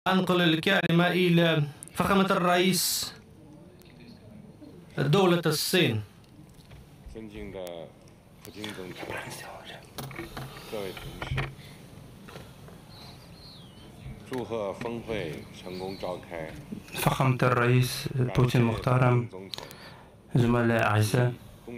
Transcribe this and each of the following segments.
أنقل الكلمة إلى فخامة الرئيس دولة الصين. فخامة الرئيس بوتين المحترم، زملاء أعزاء،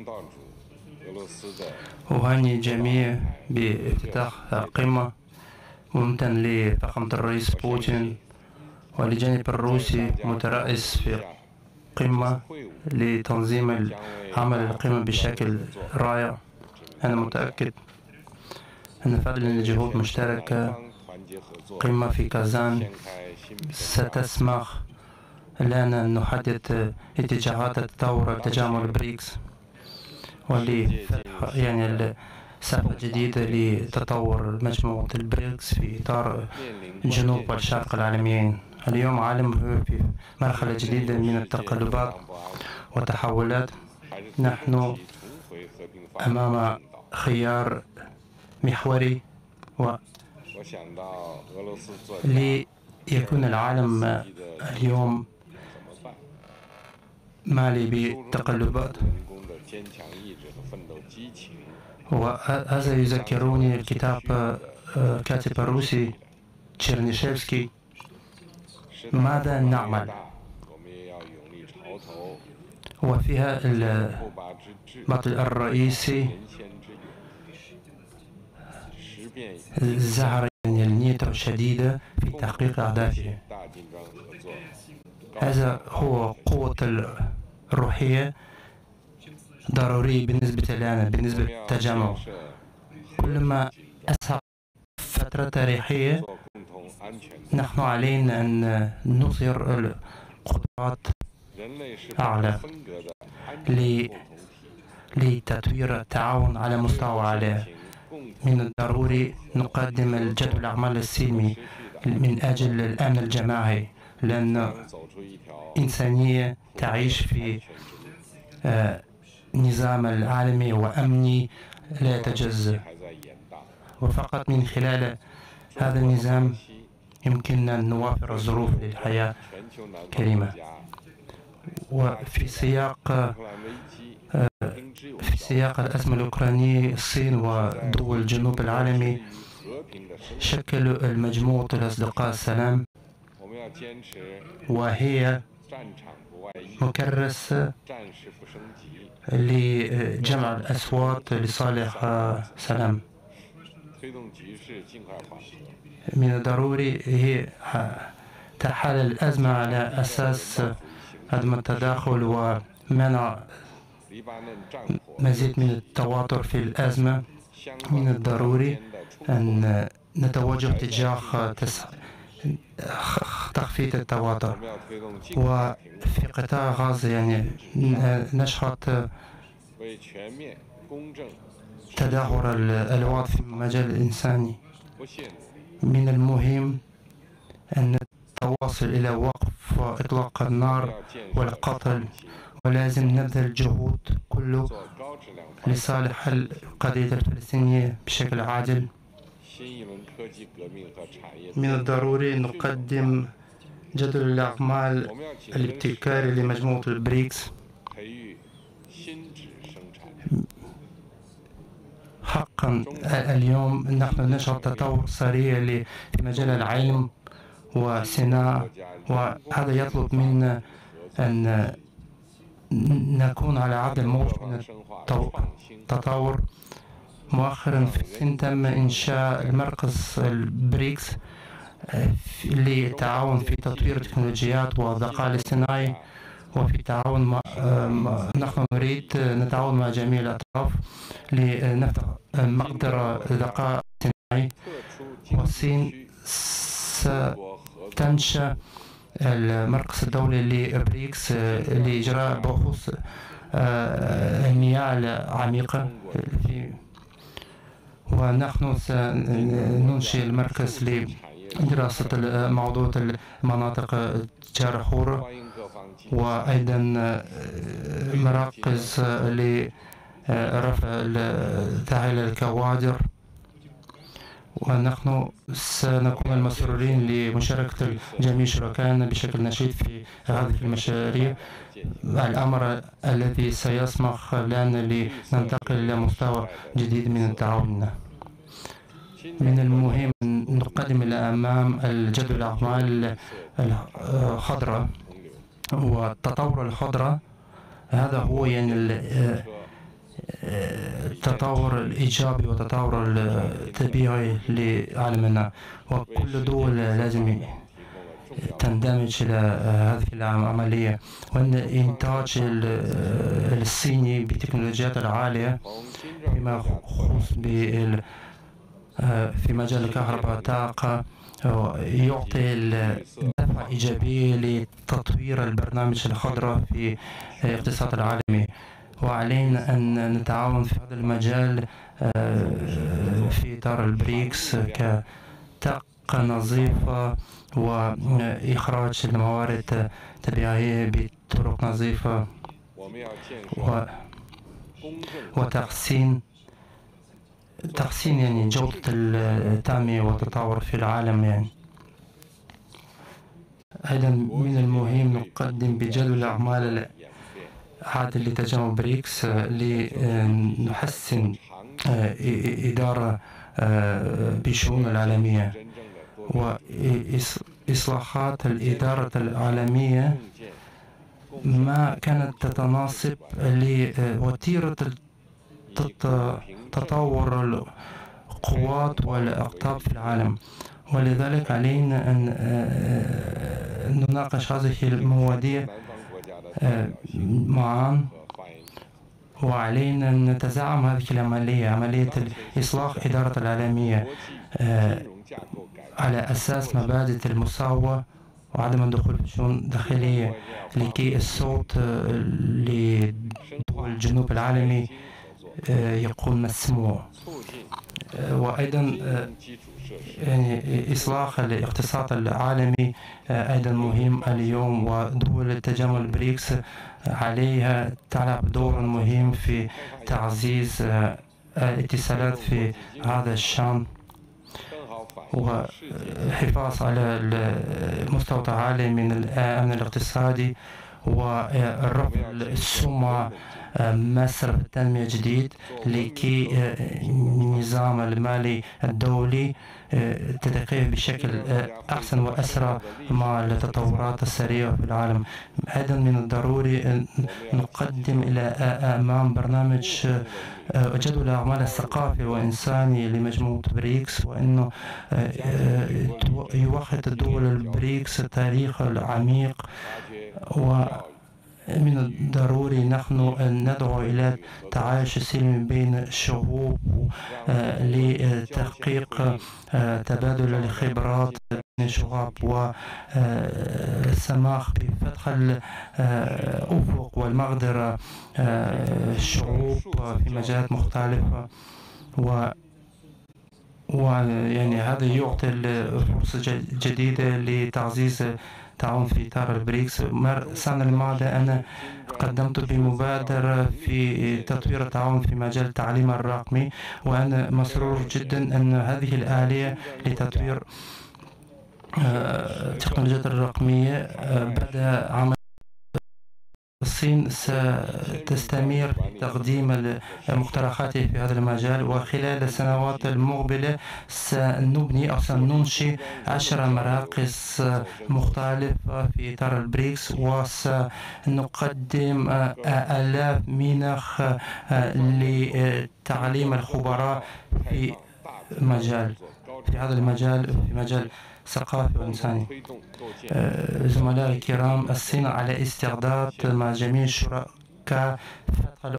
أهني الجميع بافتتاح قمة. ممتن لفخامة الرئيس بوتين والجانب الروسي مترأس في قمة لتنظيم عمل القمة بشكل رائع. أنا متأكد أن فضلا لجهود مشتركة قمة في كازان ستسمح لنا أن نحدد اتجاهات التطور التجمع البريكس ولفتح صفحة جديدة لتطور مجموعة البريكس في إطار الجنوب والشرق العالميين. اليوم عالم في مرحلة جديدة من التقلبات والتحولات. نحن أمام خيار محوري ليكون العالم اليوم مالي بتقلبات، وهذا يذكرني الكتاب كاتب الروسي تشيرنيشيفسكي. ماذا نعمل؟ وفيها البطل الرئيسي ظهر النية الشديدة في تحقيق أهدافه. هذا هو قوة الروحية ضروري بالنسبة لنا، بالنسبة للتجمع. كلما أسهل فترة تاريخية نحن علينا أن نظهر القدرات أعلى لتطوير التعاون على مستوى عالي. من الضروري نقدم الجدول الأعمال السلمي من أجل الأمن الجماعي، لأن إنسانية تعيش في نظام العالمي وأمني لا يتجزأ، وفقط من خلال هذا النظام يمكننا أن نوفر الظروف للحياة كريمة. وفي سياق الأزمة الأوكرانية، الصين ودول الجنوب العالمي شكلوا المجموعة الأصدقاء السلام، وهي مكرس لجمع الأصوات لصالح سلام. من الضروري هي تحل الأزمة على أساس عدم التداخل ومنع مزيد من التواتر في الأزمة. من الضروري أن نتوجه تجاه تخفيض التواتر. وفي قطاع غزة نشهد تدهور الوضع في المجال الإنساني. من المهم أن نتواصل إلى وقف إطلاق النار والقتل، ولازم نبذل جهود كله لصالح القضية الفلسطينية بشكل عاجل. من الضروري نقدم جدول الأعمال الابتكاري لمجموعة البريكس. حقا اليوم نحن نشهد تطور سريع في مجال العلم والصناعة، وهذا يطلب منا أن نكون على عهد الموج من التطور. مؤخرا في الصين تم إنشاء المركز البريكس للتعاون في تطوير التكنولوجيات والذكاء الاصطناعي. وفي تعاون نحن نريد نتعاون مع جميع الأطراف لنفتح مقدرة الذكاء الاصطناعي. والصين ستنشأ المركز الدولي لبريكس لإجراء بحوث المياه العميقة، ونحن سننشئ المركز لدراسة موضوع المناطق التجارة الحرة، وأيضا مراكز لرفع تأهيل الكوادر. ونحن سنكون المسؤولين لمشاركة جميع شركائنا بشكل نشيط في هذه المشاريع، الأمر الذي سيسمح لنا لننتقل إلى مستوى جديد من التعاون. من المهم أن نقدم إلى أمام الجدول الأعمال الخضراء والتطور الخضراء. هذا هو يعني التطور الإيجابي والتطور الطبيعي لعالمنا، وكل دول لازم تندمج إلى هذه العملية. وأن الإنتاج الصيني بتكنولوجيات العالية فيما يخص في مجال الكهرباء والطاقة يعطي دفعة إيجابية لتطوير البرنامج الخضراء في الاقتصاد العالمي، وعلينا أن نتعاون في هذا المجال في إطار البريكس كطاقة نظيفة وإخراج الموارد الطبيعية بطرق نظيفة وتحسين يعني جودة التنمية والتطور في العالم. يعني أيضا من المهم نقدم بجدول أعمال عادل لتجمع بريكس لنحسن إدارة بشؤون العالمية وإصلاحات الإدارة العالمية ما كانت تتناسب لوتيرة تطور القوات والأقطاب في العالم. ولذلك علينا أن نناقش هذه المواضيع معا، وعلينا أن نتزعم هذه العملية، عملية الإصلاح إدارة العالمية على أساس مبادئ المساواة وعدم الدخول في شؤون داخلية، لكي الصوت لدول الجنوب العالمي يكون مسموع. وأيضا يعني إصلاح الاقتصاد العالمي أيضا مهم اليوم، ودول التجمع البريكس عليها تلعب دور مهم في تعزيز الاتصالات في هذا الشأن وحفاظ على المستوى العالي من الأمن الاقتصادي ورفع السمعة مصر التنمية الجديد، لكي النظام المالي الدولي تتكيف بشكل أحسن وأسرع مع التطورات السريعة في العالم. أيضا من الضروري أن نقدم إلى أمام برنامج جدول أعمال الثقافي وإنساني لمجموعة بريكس، وأنه يوحد الدول البريكس تاريخ العميق. ومن الضروري نحن أن ندعو إلى تعايش السلمي بين الشعوب لتحقيق تبادل الخبرات بين الشعوب والسماح بفتح الأفق والمقدرة الشعوب في مجالات مختلفة، ويعني هذا يعطي فرصة جديدة لتعزيز التعاون في إطار البريكس. السنة الماضية أنا قدمت بمبادرة في تطوير التعاون في مجال التعليم الرقمي، وأنا مسرور جدا أن هذه الآلية لتطوير التكنولوجيات الرقمية بدأ عمل. الصين ستستمر في تقديم مقترحاتها في هذا المجال، وخلال السنوات المقبلة سنبني أو سننشئ 10 مراكز مختلفة في إطار البريكس، وسنقدم آلاف منح لتعليم الخبراء في هذا المجال، في مجال ثقافي وإنساني. زملائي الكرام، الصين على استعداد مع جميع الشركاء فتح